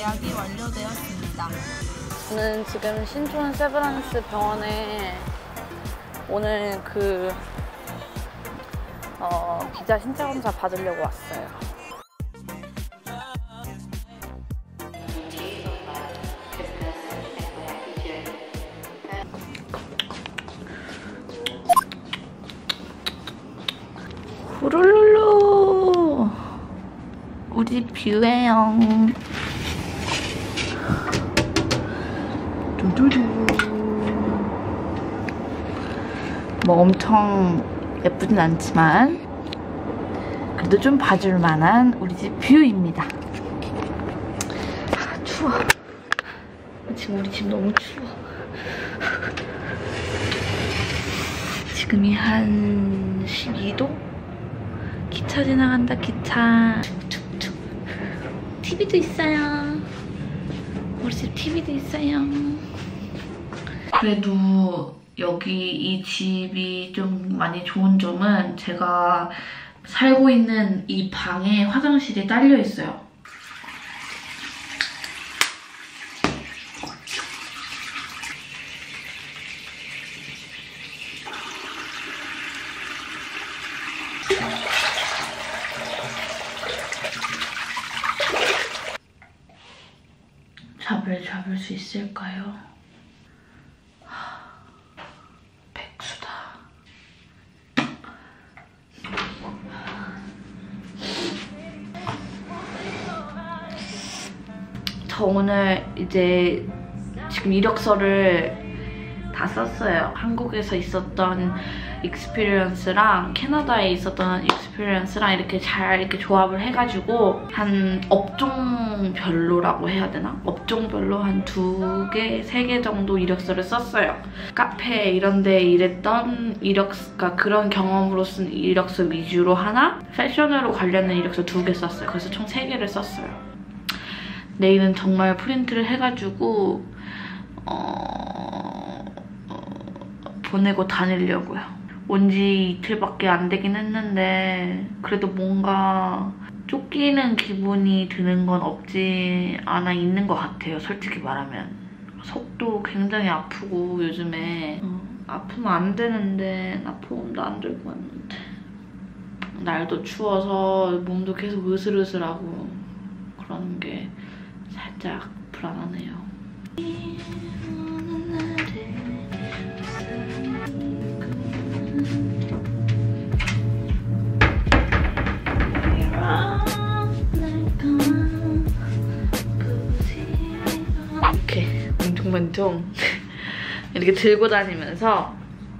예약이 완료되었습니다. 저는 지금 신촌 세브란스 병원에 오늘 비자 신체 검사 받으려고 왔어요. 후룰룰루 우리 뷰예요. 두두두. 뭐 엄청 예쁘진 않지만 그래도 좀 봐줄 만한 우리 집 뷰입니다. 아, 추워. 지금 우리 집 너무 추워. 지금이 한 12도? 기차 지나간다, 기차. 툭툭툭. TV도 있어요. 우리 집 TV도 있어요. 그래도 여기 이 집이 좀 많이 좋은 점은 제가 살고 있는 이 방에 화장실이 딸려 있어요. 잡을 수 있을까요? 백수다. 저 오늘 이제 지금 이력서를 다 썼어요. 한국에서 있었던 익스피리언스랑 캐나다에 있었던 익스피리언스랑 이렇게 잘 이렇게 조합을 해가지고 한 업종별로라고 해야 되나? 업종별로 한 2개, 3개 정도 이력서를 썼어요. 카페 이런 데 일했던 이력서가 그런 경험으로 쓴 이력서 위주로 하나, 패션으로 관련된 이력서 2개 썼어요. 그래서 총 3개를 썼어요. 내일은 정말 프린트를 해가지고 보내고 다니려고요. 온 지 이틀밖에 안 되긴 했는데 그래도 뭔가 쫓기는 기분이 드는 건 없지 않아 있는 것 같아요. 솔직히 말하면. 속도 굉장히 아프고 요즘에 아프면 안 되는데 나 보험도 안 들고 왔는데 날도 추워서 몸도 계속 으슬으슬하고 그러는 게 살짝 불안하네요. 이렇게 뭉퉁뭉퉁 이렇게 들고 다니면서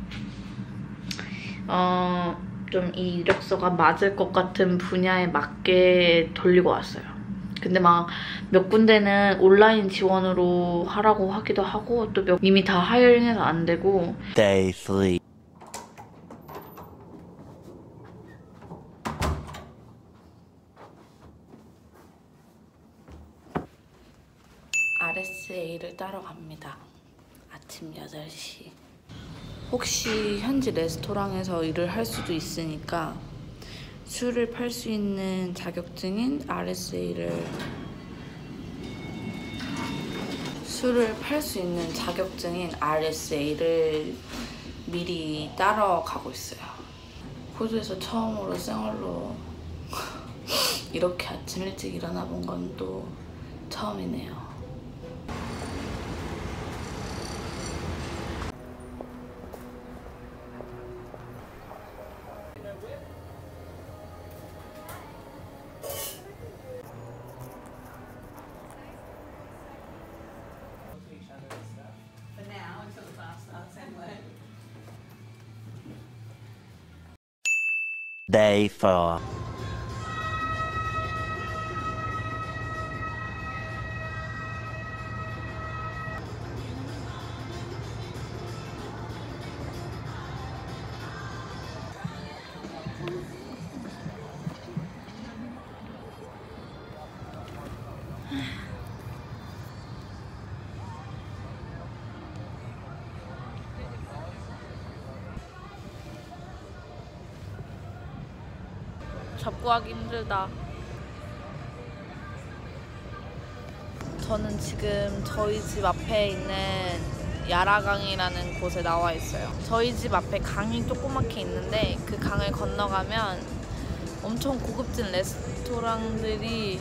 좀 이 이력서가 맞을 것 같은 분야에 맞게 돌리고 왔어요. 근데 막 몇 군데는 온라인 지원으로 하라고 하기도 하고 또 이미 다 하이어링해서 안 되고. Day 3. RSA를 따러 갑니다. 아침 8시. 혹시 현지 레스토랑에서 일을 할 수도 있으니까 술을 팔 수 있는 자격증인 RSA를 미리 따러 가고 있어요. 호주에서 처음으로 생얼로 이렇게 아침 일찍 일어나 본 건 또 처음이네요. Day 4. 접구하기 힘들다. 저는 지금 저희 집 앞에 있는 야라강이라는 곳에 나와 있어요. 저희 집 앞에 강이 조그맣게 있는데 그 강을 건너가면 엄청 고급진 레스토랑들이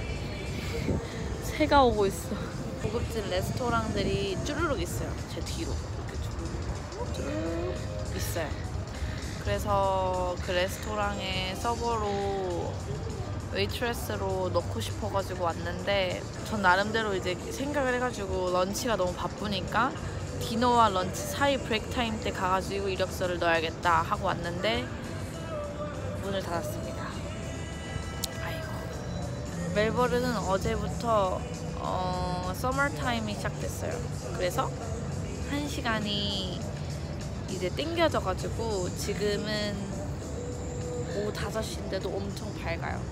새가 오고 있어. 고급진 레스토랑들이 쭈루룩 있어요. 제 뒤로 이렇게 쭈루룩 있어요. 그래서 그 레스토랑에 서버로 웨이트레스로 넣고 싶어가지고 왔는데 전 나름대로 이제 생각을 해가지고 런치가 너무 바쁘니까 디너와 런치 사이 브레이크 타임 때 가가지고 이력서를 넣어야겠다 하고 왔는데 문을 닫았습니다. 아이고. 멜버른은 어제부터 서머 타임이 시작됐어요. 그래서 1시간이 이제 땡겨져가지고 지금은 오후 5시인데도 엄청 밝아요.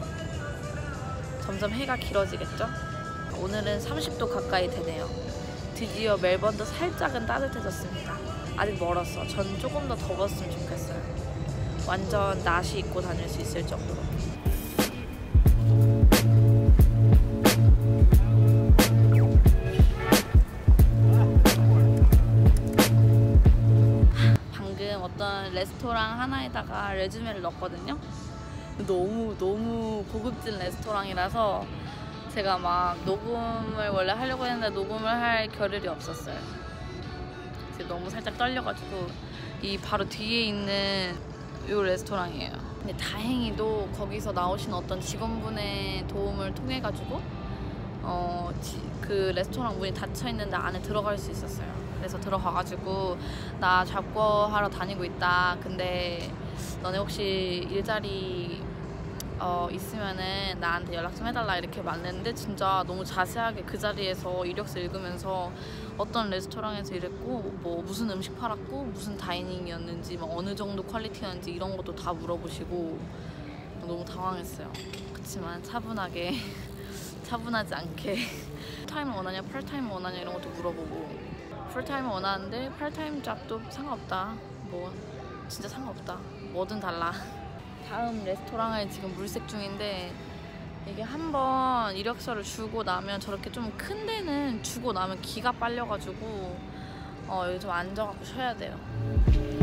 점점 해가 길어지겠죠? 오늘은 30도 가까이 되네요. 드디어 멜번도 살짝은 따뜻해졌습니다. 아직 멀었어. 전 조금 더 더웠으면 좋겠어요. 완전 나시 입고 다닐 수 있을 정도로. 방금 어떤 레스토랑 하나에다가 레주메를 넣었거든요. 너무 고급진 레스토랑이라서 제가 막 녹음을 원래 하려고 했는데 녹음을 할 겨를이 없었어요. 지금 너무 살짝 떨려가지고 이 바로 뒤에 있는 이 레스토랑이에요. 근데 다행히도 거기서 나오신 어떤 직원분의 도움을 통해 가지고 그 레스토랑 문이 닫혀 있는데 안에 들어갈 수 있었어요. 그래서 들어가가지고 나 잡고하러 다니고 있다. 근데 너네 혹시 일자리 있으면은 나한테 연락 좀 해달라 이렇게 말했는데 진짜 너무 자세하게 그 자리에서 이력서 읽으면서 어떤 레스토랑에서 일했고 뭐 무슨 음식 팔았고 무슨 다이닝이었는지 뭐 어느 정도 퀄리티였는지 이런 것도 다 물어보시고 너무 당황했어요. 그치만 차분하게 차분하지 않게 풀타임을 원하냐 파트타임을 원하냐 이런 것도 물어보고 풀타임을 원하는데 파트타임 잡도 상관없다. 뭐 진짜 상관없다. 뭐든 달라. 다음 레스토랑을 지금 물색 중인데 이게 한번 이력서를 주고 나면 저렇게 좀 큰 데는 주고 나면 기가 빨려가지고 여기 좀 앉아갖고 쉬어야 돼요.